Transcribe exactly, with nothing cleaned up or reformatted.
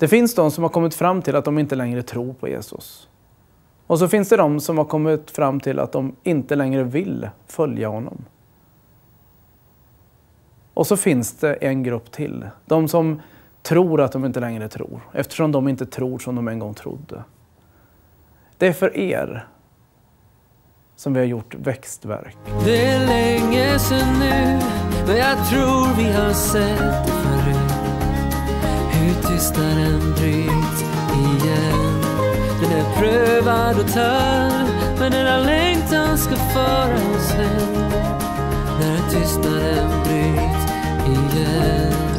Det finns de som har kommit fram till att de inte längre tror på Jesus. Och så finns det de som har kommit fram till att de inte längre vill följa honom. Och så finns det en grupp till. De som tror att de inte längre tror. Eftersom de inte tror som de en gång trodde. Det är för er som vi har gjort växtverk. Det är länge sedan nu, men jag tror vi har sett det förut. Hur tystnaden bryts igen. Den är prövad och törr, men den här längtan ska föra oss hem. När tystnaden bryts igen.